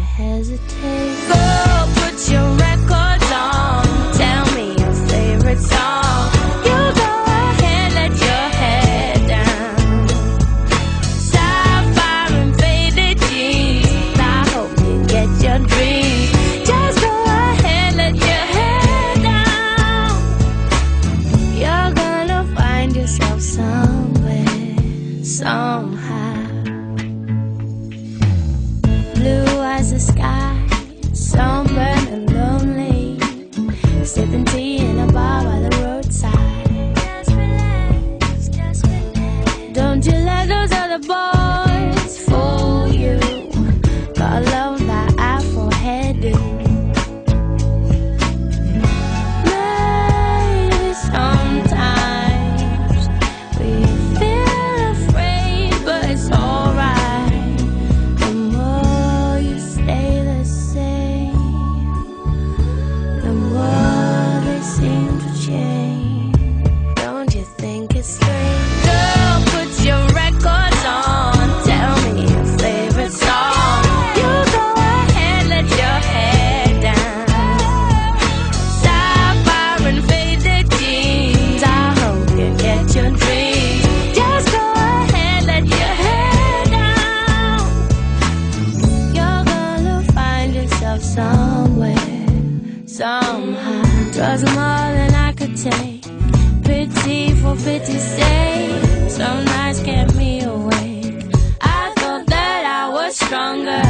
hesitate. Go put your records on, tell me your favorite song. You go ahead, let your head down. Sapphire and faded jeans, I hope you get your dreams. Just go ahead, let your head down. You're gonna find yourself somewhere, somehow. Blue as the sky, sunburned and lonely, sipping tea in a bar by the roadside. Just relax, just relax. Don't you let those other boys fool you. Gotta love that Afro hairdo. Maybe sometimes we feel afraid, but it's alright. The more you stay the same, the more they seem to change. Don't you think it's strange? Girl, put your records on, tell me your favorite song. You go ahead, let your head down. Sapphire and faded jeans, I hope you get your dreams. Just go ahead, let your head down. You're gonna find yourself somewhere, somehow. Drugs more than I could take, pity for pity's sake. Some nights kept me awake. I thought that I was stronger,